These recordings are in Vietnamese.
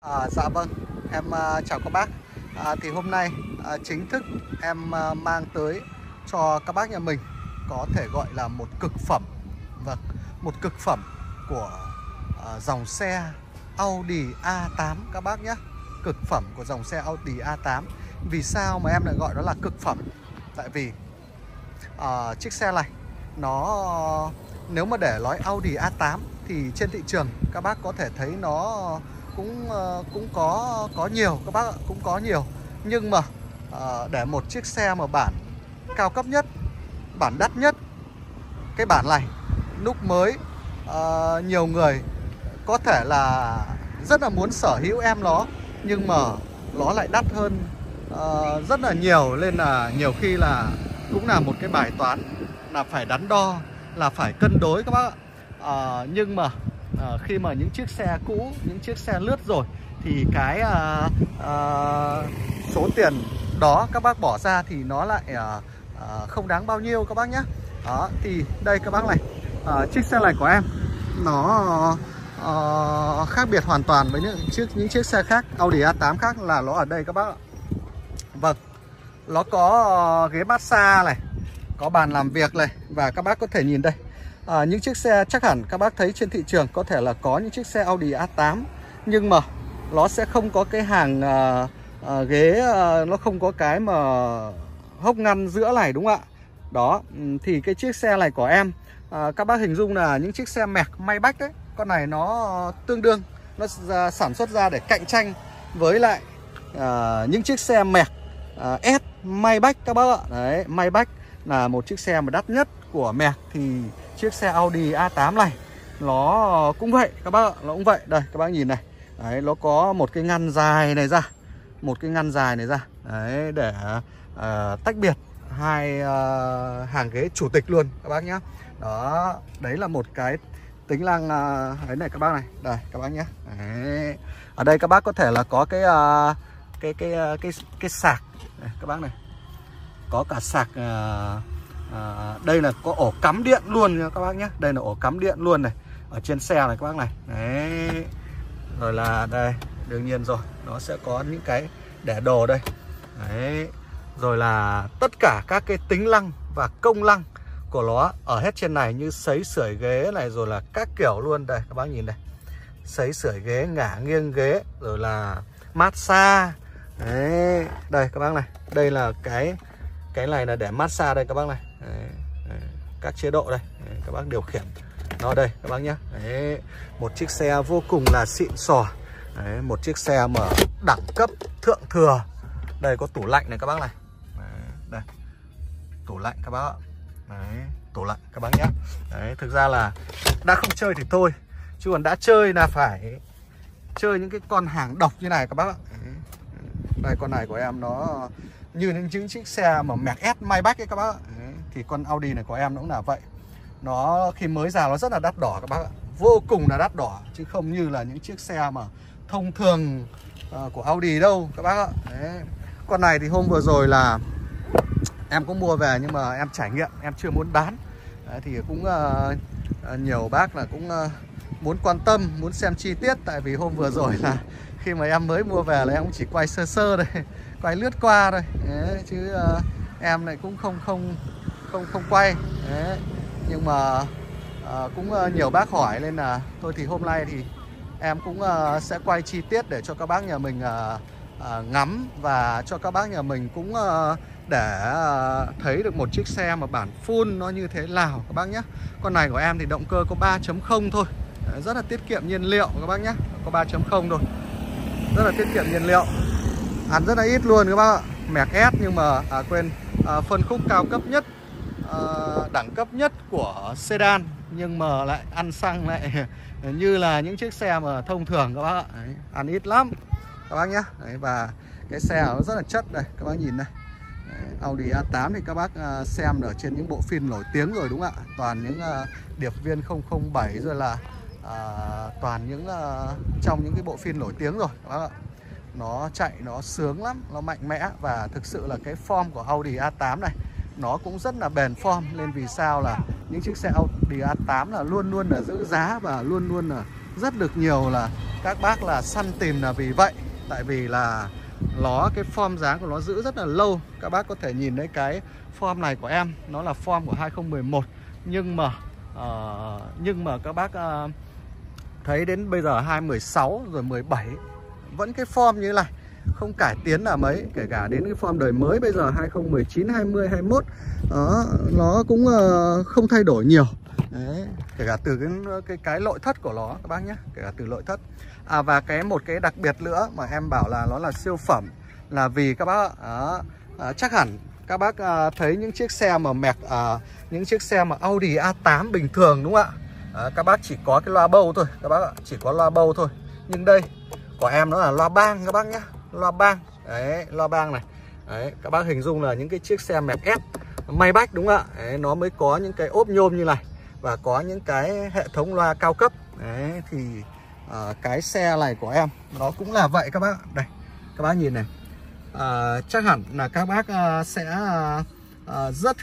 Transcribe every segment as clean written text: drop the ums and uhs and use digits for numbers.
Dạ vâng, em chào các bác. Thì hôm nay chính thức em mang tới cho các bác nhà mình có thể gọi là một cực phẩm. Vâng, một cực phẩm của dòng xe Audi A8 các bác nhé. Cực phẩm của dòng xe Audi A8. Vì sao mà em lại gọi nó là cực phẩm? Tại vì chiếc xe này nó, nếu mà để nói Audi A8 thì trên thị trường các bác có thể thấy nó cũng có nhiều các bác ạ, cũng có nhiều. Nhưng mà để một chiếc xe mà bản cao cấp nhất, bản đắt nhất, cái bản này lúc mới, nhiều người có thể là rất là muốn sở hữu em nó, nhưng mà nó lại đắt hơn rất là nhiều. Nên là nhiều khi là cũng là một cái bài toán là phải đắn đo, là phải cân đối các bác ạ. Nhưng mà khi mà những chiếc xe cũ, những chiếc xe lướt rồi thì cái số tiền đó các bác bỏ ra thì nó lại không đáng bao nhiêu các bác nhé. Đó, thì đây các bác này, chiếc xe này của em nó khác biệt hoàn toàn với những chiếc xe khác, Audi A8 khác, là nó ở đây các bác ạ. Vâng, nó có ghế massage này, có bàn làm việc này, và các bác có thể nhìn đây. Những chiếc xe chắc hẳn các bác thấy trên thị trường có thể là có những chiếc xe Audi A8, nhưng mà nó sẽ không có cái hàng ghế, nó không có cái mà hốc ngăn giữa này, đúng không ạ? Đó, thì cái chiếc xe này của em, các bác hình dung là những chiếc xe Merc Maybach đấy. Con này nó tương đương, nó sản xuất ra để cạnh tranh với lại những chiếc xe Merc S Maybach các bác ạ. Đấy, Maybach là một chiếc xe mà đắt nhất của Merc, thì chiếc xe Audi A8 này nó cũng vậy các bác ạ, nó cũng vậy. Đây các bác nhìn này. Đấy, nó có một cái ngăn dài này ra, một cái ngăn dài này ra. Đấy, để tách biệt hai hàng ghế chủ tịch luôn các bác nhé. Đó, đấy là một cái tính năng ấy này các bác này. Đây các bác nhé. Đấy. Ở đây các bác có thể là có cái sạc này, các bác này. Có cả sạc, đây là có ổ cắm điện luôn nha các bác nhé. Đây là ổ cắm điện luôn này, ở trên xe này các bác này. Đấy. Rồi là đây, đương nhiên rồi, nó sẽ có những cái để đồ đây. Đấy. Rồi là tất cả các cái tính năng và công năng của nó ở hết trên này, như sấy sưởi ghế này, rồi là các kiểu luôn. Đây các bác nhìn này, sấy sưởi ghế, ngả nghiêng ghế, rồi là massage. Đấy. Đây các bác này, đây là cái này là để massage đây các bác này. Đấy. Đấy. Các chế độ đây. Đấy. Các bác điều khiển nó đây các bác nhé. Đấy. Một chiếc xe vô cùng là xịn sò. Đấy. Một chiếc xe mà đẳng cấp thượng thừa. Đây có tủ lạnh này các bác này. Đấy. Đây, tủ lạnh các bác ạ. Đấy, tủ lạnh các bác nhé. Đấy, thực ra là đã không chơi thì thôi, chứ còn đã chơi là phải chơi những cái con hàng độc như này các bác ạ. Đấy. Đây, con này của em nó như những chiếc xe mà Merc S Maybach ấy các bác ạ. Đấy. Thì con Audi này của em nó cũng là vậy. Nó khi mới ra nó rất là đắt đỏ các bác ạ, vô cùng là đắt đỏ, chứ không như là những chiếc xe mà thông thường của Audi đâu các bác ạ. Đấy. Con này thì hôm vừa rồi là em có mua về, nhưng mà em trải nghiệm, em chưa muốn bán. Đấy, thì cũng nhiều bác là cũng muốn quan tâm, muốn xem chi tiết. Tại vì hôm vừa rồi là khi mà em mới mua về là em cũng chỉ quay sơ sơ đây, quay lướt qua thôi. Đấy, chứ em lại cũng không quay. Đấy. Nhưng mà cũng nhiều bác hỏi, nên là thôi thì hôm nay thì em cũng sẽ quay chi tiết để cho các bác nhà mình ngắm, và cho các bác nhà mình cũng để thấy được một chiếc xe mà bản full nó như thế nào các bác nhé. Con này của em thì động cơ có 3.0 thôi. Đấy, rất là tiết kiệm nhiên liệu các bác nhé. Có 3.0 thôi, rất là tiết kiệm nhiên liệu, ăn rất là ít luôn các bác ạ. Merc S, nhưng mà quên, phân khúc cao cấp nhất, đẳng cấp nhất của sedan, nhưng mà lại ăn xăng lại như là những chiếc xe mà thông thường các bác ạ. Đấy, ăn ít lắm các bác nhé. Đấy, và cái xe nó rất là chất đây các bác nhìn đây. Đấy, Audi A8 thì các bác xem ở trên những bộ phim nổi tiếng rồi, đúng không ạ? Toàn những điệp viên 007, rồi là toàn những trong những cái bộ phim nổi tiếng rồi các bác ạ. Nó chạy nó sướng lắm, nó mạnh mẽ, và thực sự là cái form của Audi A8 này nó cũng rất là bền form. Nên vì sao là những chiếc xe Audi A8 là luôn luôn là giữ giá, và luôn luôn là rất được nhiều là các bác là săn tìm là vì vậy. Tại vì là nó cái form dáng của nó giữ rất là lâu. Các bác có thể nhìn thấy cái form này của em, nó là form của 2011. Nhưng mà các bác thấy đến bây giờ 2016 rồi 17 vẫn cái form như thế này, không cải tiến là mấy. Kể cả đến cái form đời mới bây giờ 2019, 20, 21 đó, nó cũng không thay đổi nhiều. Đấy, kể cả từ cái nội thất của nó các bác nhé, kể cả từ nội thất. Và một cái đặc biệt nữa mà em bảo là nó là siêu phẩm là vì các bác chắc hẳn các bác thấy những chiếc xe mà những chiếc xe mà Audi A8 bình thường đúng không ạ? Các bác chỉ có cái loa bầu thôi các bác ạ, chỉ có loa bầu thôi. Nhưng đây của em nó là loa bang các bác nhé, loa bang. Đấy, loa bang này. Đấy, các bác hình dung là những cái chiếc xe mẹp ép Maybach đúng không ạ? Đấy, nó mới có những cái ốp nhôm như này và có những cái hệ thống loa cao cấp. Đấy, thì cái xe này của em nó cũng là vậy các bác. Đây, các bác nhìn này. Chắc hẳn là các bác sẽ rất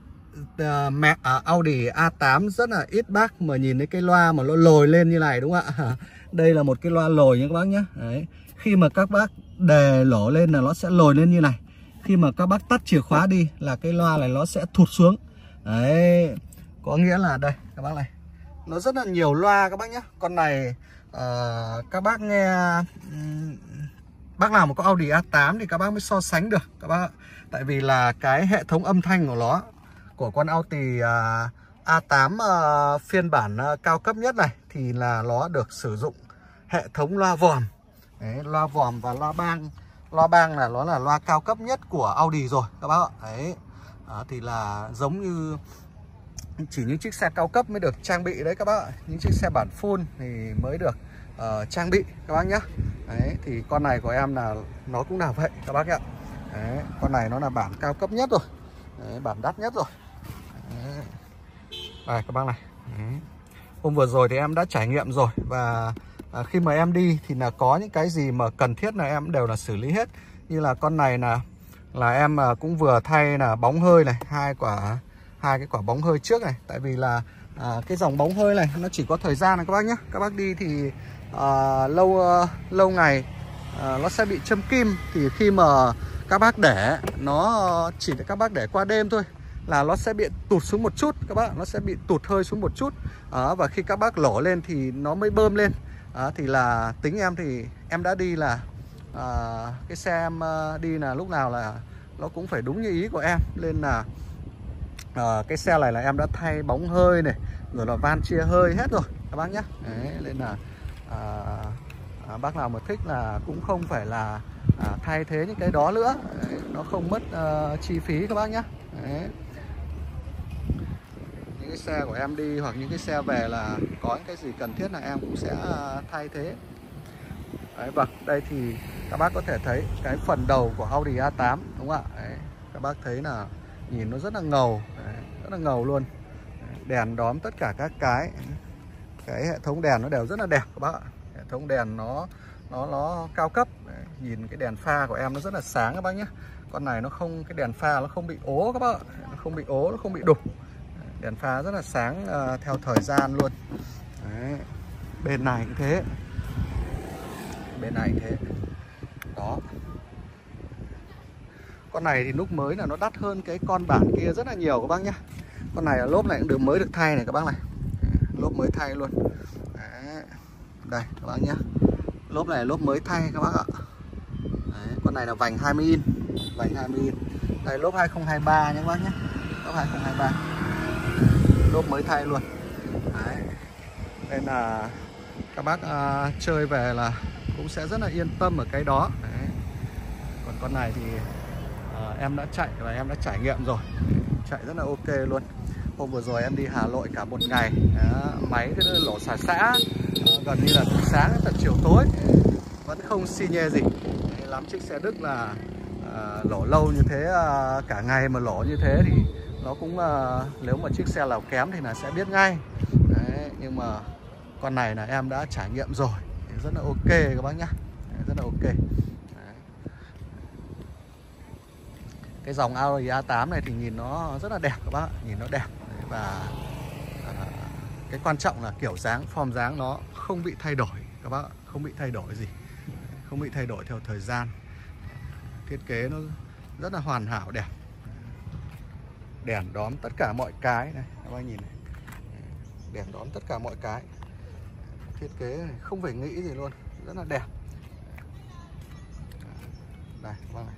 Audi A8 rất là ít bác mà nhìn thấy cái loa mà nó lồi lên như này đúng không ạ? Đây là một cái loa lồi nha các bác nhé. Đấy, khi mà các bác đề lỗ lên là nó sẽ lồi lên như này. Khi mà các bác tắt chìa khóa đi là cái loa này nó sẽ thụt xuống. Đấy, có nghĩa là đây các bác này, nó rất là nhiều loa các bác nhé. Con này các bác nghe bác nào mà có Audi A8 thì các bác mới so sánh được các bác. Tại vì là cái hệ thống âm thanh của nó, của con Audi A8 phiên bản cao cấp nhất này, thì là nó được sử dụng hệ thống loa vòm. Đấy, loa vòm và loa bang. Loa bang là nó là loa cao cấp nhất của Audi rồi các bác ạ. Đấy, thì là giống như chỉ những chiếc xe cao cấp mới được trang bị đấy các bác ạ. Những chiếc xe bản full thì mới được trang bị các bác nhé. Đấy, thì con này của em là nó cũng là vậy các bác ạ. Đấy, con này nó là bản cao cấp nhất rồi. Đấy, bản đắt nhất rồi. Đấy. Đây các bác này. Đấy. Hôm vừa rồi thì em đã trải nghiệm rồi. Và khi mà em đi thì là có những cái gì mà cần thiết là em đều là xử lý hết. Như là con này là em cũng vừa thay là bóng hơi này, hai cái quả bóng hơi trước này. Tại vì là cái dòng bóng hơi này nó chỉ có thời gian này các bác nhé. Các bác đi thì lâu ngày nó sẽ bị châm kim. Thì khi mà các bác để nó chỉ để các bác để qua đêm thôi là nó sẽ bị tụt xuống một chút các bác, nó sẽ bị tụt hơi xuống một chút. Và khi các bác lổ lên thì nó mới bơm lên. Thì là tính em thì em đã đi là cái xe em đi là lúc nào là nó cũng phải đúng như ý của em. Nên là cái xe này là em đã thay bóng hơi này, rồi là van chia hơi hết rồi các bác nhé. Đấy, nên là bác nào mà thích là cũng không phải là thay thế những cái đó nữa. Đấy, nó không mất chi phí các bác nhé. Đấy. Những cái xe của em đi hoặc những cái xe về là có những cái gì cần thiết là em cũng sẽ thay thế. Đấy, vâng, đây thì các bác có thể thấy cái phần đầu của Audi A8 đúng không ạ? Đấy, các bác thấy là nhìn nó rất là ngầu. Đấy, rất là ngầu luôn. Đấy, đèn đóm tất cả các cái hệ thống đèn nó đều rất là đẹp các bác ạ. Hệ thống đèn nó cao cấp. Đấy, nhìn cái đèn pha của em nó rất là sáng các bác nhé. Con này nó không, cái đèn pha nó không bị ố các bác ạ. Nó không bị ố, nó không bị đục. Đèn pha rất là sáng theo thời gian luôn. Đấy, bên này cũng thế. Bên này cũng thế. Đó. Con này thì lúc mới là nó đắt hơn cái con bản kia rất là nhiều các bác nhé. Con này là lốp này cũng mới được thay này các bác này. Lốp mới thay luôn. Đấy. Đây các bác nhé. Lốp này là lốp mới thay các bác ạ. Đấy. Con này là vành 20 inch. Vành 20 inch. Đây lốp 2023 nhé các bác nhé. Lốp 2023. Lốp mới thay luôn. Đấy. Nên là các bác chơi về là cũng sẽ rất là yên tâm ở cái đó. Đấy. Còn con này thì em đã chạy và em đã trải nghiệm rồi. Chạy rất là ok luôn. Hôm vừa rồi em đi Hà Nội cả một ngày. Máy cái lỗ xả xã gần như là từ sáng đến tận chiều tối vẫn không xi nhê gì. Lắm chiếc xe Đức là lỗ lâu như thế, cả ngày mà lỗ như thế thì nó cũng nếu mà chiếc xe nào kém thì là sẽ biết ngay. Đấy, nhưng mà con này là em đã trải nghiệm rồi, rất là ok các bác nhá. Rất là ok. Đấy. Cái dòng Audi A8 này thì nhìn nó rất là đẹp các bác, nhìn nó đẹp. Đấy, và cái quan trọng là kiểu dáng, form dáng nó không bị thay đổi các bác, không bị thay đổi gì, không bị thay đổi theo thời gian. Thiết kế nó rất là hoàn hảo, đẹp. Đèn đóm tất cả mọi cái này các bác nhìn này. Đèn đóm tất cả mọi cái. Thiết kế này không phải nghĩ gì luôn, rất là đẹp. Đây các bác này.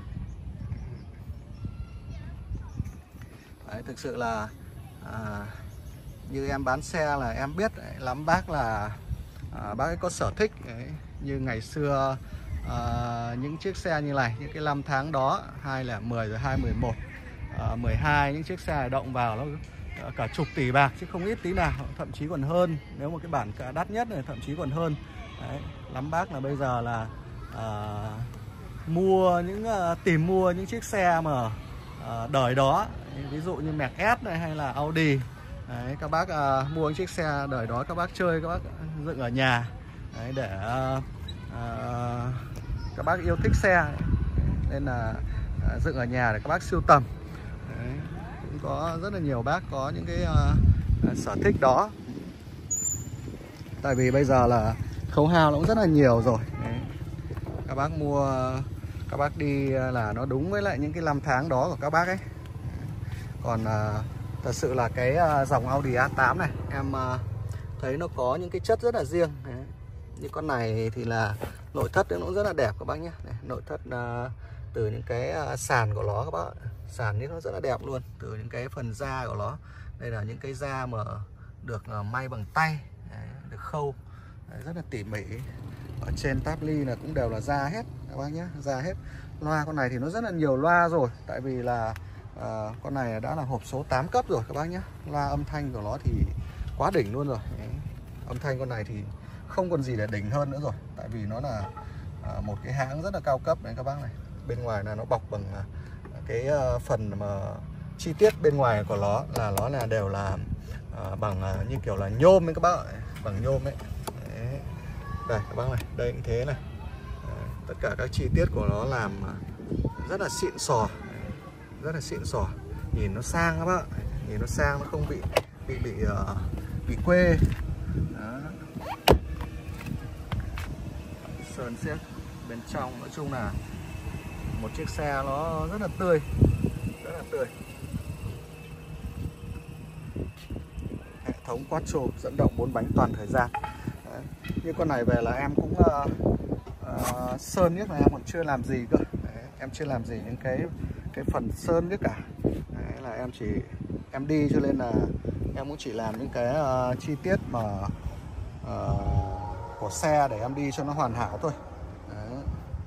Đấy, thực sự là như em bán xe là em biết đấy, lắm bác là bác ấy có sở thích đấy. Như ngày xưa những chiếc xe như này, những cái năm tháng đó 2010 rồi 2011 12, những chiếc xe này động vào nó cả chục tỷ bạc chứ không ít tí nào, thậm chí còn hơn. Nếu một cái bản đắt nhất này thậm chí còn hơn đấy. Lắm bác là bây giờ là tìm mua những chiếc xe mà đời đó, ví dụ như Mercedes này hay là Audi đấy, các bác mua những chiếc xe đời đó các bác chơi, các bác dựng ở nhà đấy, để các bác yêu thích xe đấy. Nên là dựng ở nhà để các bác sưu tầm đấy. Cũng có rất là nhiều bác có những cái sở thích đó. Tại vì bây giờ là khấu hao nó cũng rất là nhiều rồi đấy. Các bác mua, các bác đi là nó đúng với lại những cái năm tháng đó của các bác ấy. Còn thật sự là cái dòng Audi A8 này em thấy nó có những cái chất rất là riêng đấy. Như con này thì là nội thất nó cũng rất là đẹp các bác nhé. Nội thất từ những cái sàn của nó các bác, sàn nó rất là đẹp luôn. Từ những cái phần da của nó, đây là những cái da mà được may bằng tay đấy, được khâu đấy, rất là tỉ mỉ. Ở trên táp ly là cũng đều là da hết các bác nhé, da hết. Loa con này thì nó rất là nhiều loa rồi, tại vì là con này đã là hộp số 8 cấp rồi các bác nhé. Loa âm thanh của nó thì quá đỉnh luôn rồi đấy. Âm thanh con này thì không còn gì để đỉnh hơn nữa rồi, tại vì nó là một cái hãng rất là cao cấp đấy các bác này. Bên ngoài là nó bọc bằng cái phần mà chi tiết bên ngoài của nó là đều là bằng như kiểu là nhôm ấy các bác ạ, bằng nhôm ấy. Đấy. Đây các bác này, đây cũng thế này. Tất cả các chi tiết của nó làm rất là xịn sò, rất là xịn sò, nhìn nó sang các bác, nhìn nó sang, nó không bị quê. Đó. Sơn xiếc bên trong, nói chung là một chiếc xe nó rất là tươi, rất là tươi. Hệ thống quattro dẫn động 4 bánh toàn thời gian. Đấy. Như con này về là em cũng sơn nhất là em còn chưa làm gì cơ. Đấy. Em chưa làm gì những cái phần sơn nhất cả. Đấy, là em đi cho nên là em cũng chỉ làm những cái chi tiết mà của xe để em đi cho nó hoàn hảo thôi. Đấy.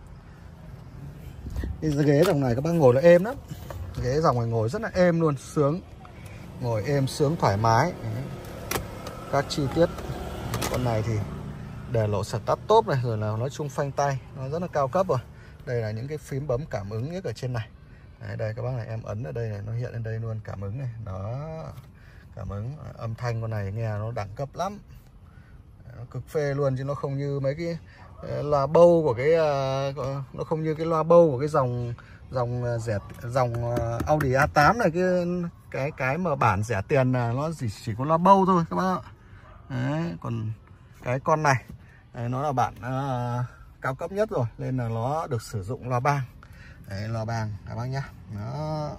Cái ghế dòng này các bác ngồi là êm lắm. Ghế dòng này ngồi rất là êm luôn, sướng. Ngồi êm sướng thoải mái. Đấy. Các chi tiết con này thì để lộ start top này, rồi là nói chung phanh tay nó rất là cao cấp rồi. Đây là những cái phím bấm cảm ứng nhất ở trên này. Đấy, đây các bác này, em ấn ở đây này, nó hiện lên đây luôn, cảm ứng này. Đó, cảm ứng. Âm thanh con này nghe nó đẳng cấp lắm, nó cực phê luôn, chứ nó không như mấy cái loa bâu của cái nó không như cái loa bâu của cái dòng Audi A8 này, cái mà bản rẻ tiền là nó chỉ có loa bâu thôi các bác ạ. Đấy, còn cái con này đấy, nó là bản cao cấp nhất rồi, nên là nó được sử dụng loa bang. Đấy, loa bang các bác nhá. Đó.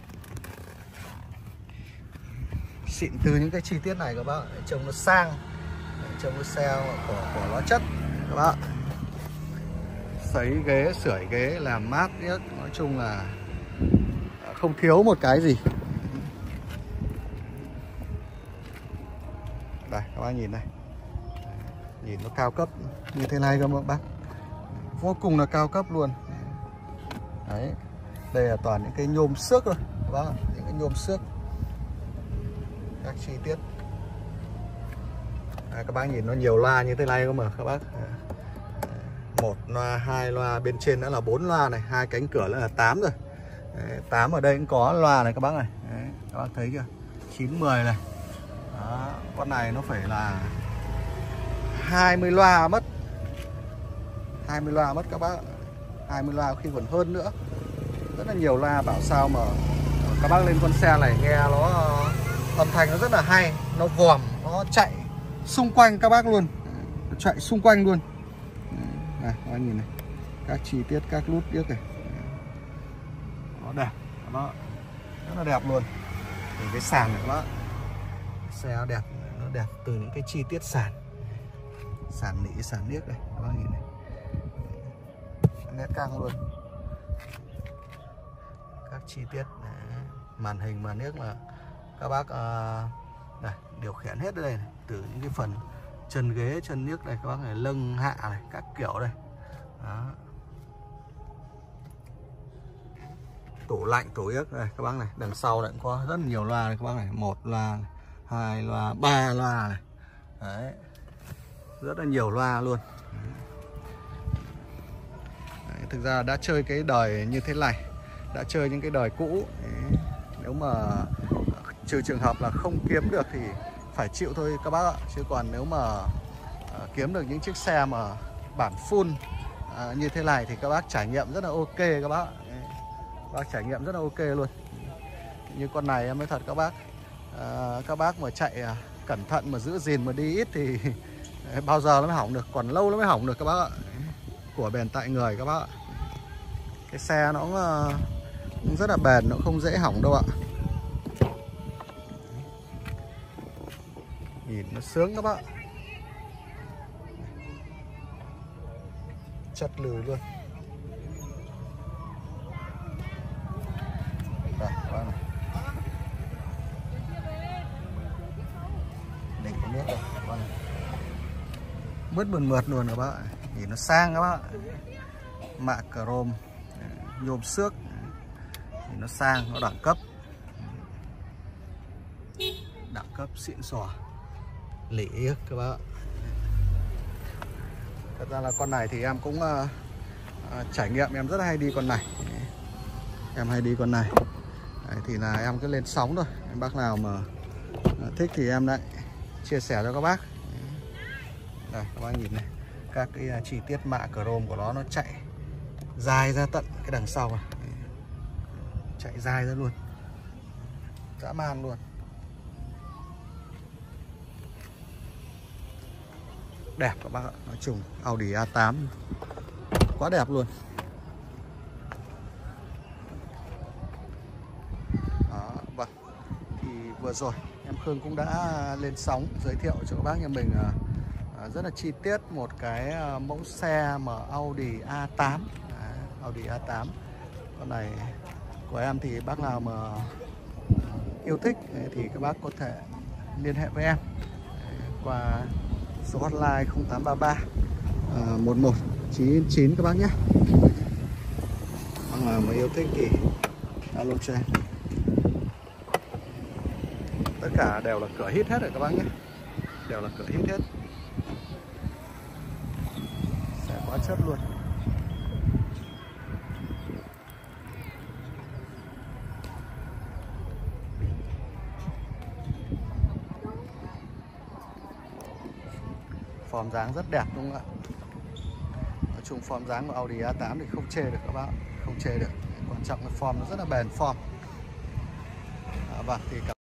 Xịn từ những cái chi tiết này các bác, trông nó sang, trông cái xe của nó chất các bác. Sấy ghế, sưởi ghế, làm mát nhất, nói chung là không thiếu một cái gì. Đây các bác nhìn này, nhìn nó cao cấp như thế này các bác, vô cùng là cao cấp luôn. Đấy, đây là toàn những cái nhôm xước thôi các bác, những cái nhôm xước, các chi tiết. Đấy, các bác nhìn nó nhiều loa như thế này cơ mà các bác. Một loa, hai loa, bên trên nữa là 4 loa này, hai cánh cửa nữa là 8 rồi. Đấy, 8 ở đây cũng có loa này các bác này. Đấy, các bác thấy chưa? 9, 10 này. Đó, con này nó phải là 20 loa mất. 20 loa mất các bác. 20 loa khi còn hơn nữa. Rất là nhiều loa, bảo sao mà các bác lên con xe này nghe nó âm thanh nó rất là hay, nó vòm, nó chạy xung quanh các bác luôn. nó chạy xung quanh luôn. Này các bác nhìn này, các chi tiết, các nút điếc này, nó đẹp, nó rất là đẹp luôn. Từ cái sàn này các bác, xe nó đẹp từ những cái chi tiết sàn nỉ, sàn điếc này các bác nhìn này, nét căng luôn. Các chi tiết này, màn hình màn điếc là các bác này, điều khiển hết đây này, từ những cái phần chân ghế, chân điếc này các bác này, lưng hạ này, các kiểu đây. Đó. Tủ lạnh, tủ yếc này các bác này, đằng sau lại cũng có rất nhiều loa này các bác này, 1 loa, 2 loa, 3 loa này. Đấy. Rất là nhiều loa luôn. Đấy, thực ra đã chơi cái đời như thế này, đã chơi những cái đời cũ. Đấy. Nếu mà trừ trường hợp là không kiếm được thì phải chịu thôi các bác ạ. Chứ còn nếu mà kiếm được những chiếc xe mà bản full như thế này thì các bác trải nghiệm rất là ok các bác. Các bác trải nghiệm rất là ok luôn. Như con này em nói thật các bác, các bác mà chạy cẩn thận mà giữ gìn mà đi ít thì bao giờ nó mới hỏng được, còn lâu nó mới hỏng được các bác ạ. Của bền tại người các bác ạ. Cái xe nó cũng rất là bền, nó không dễ hỏng đâu ạ. Nhìn nó sướng các bác. Chất lừ luôn. Đây, các bác này. Đỉnh cái nước đây, các bác này. Mướt mượt luôn các bác. Nhìn nó sang các bác. Mạ chrome, nhôm xước. Nhìn nó sang, nó đẳng cấp. Đẳng cấp xịn sò. Lỉ các bác. Thật ra là con này thì em cũng trải nghiệm, em rất là hay đi con này. Em hay đi con này. Đấy, thì là em cứ lên sóng thôi. Em bác nào mà thích thì em lại chia sẻ cho các bác. Đây các bác nhìn này, các cái chi tiết mạ chrome của nó chạy dài ra tận cái đằng sau này. Chạy dài ra luôn, dã man luôn. Đẹp các bác ạ. Nói chung Audi A8 quá đẹp luôn. Đó, vâng. Thì vừa rồi em Khương cũng đã lên sóng giới thiệu cho các bác nhà mình rất là chi tiết một cái mẫu xe mà Audi A8. Audi A8 con này của em thì bác nào mà yêu thích thì các bác có thể liên hệ với em qua số hotline 0833 1199 các bác nhé. Bác nào mà yêu thích thì alo cho em. Tất cả đều là cửa hít hết rồi các bác nhé, đều là cửa hít hết. Xe quá chất luôn. Form dáng rất đẹp đúng không ạ? Nói chung form dáng của Audi A8 thì không chê được các bác, không chê được. Quan trọng là form nó rất là bền form. Vâng thì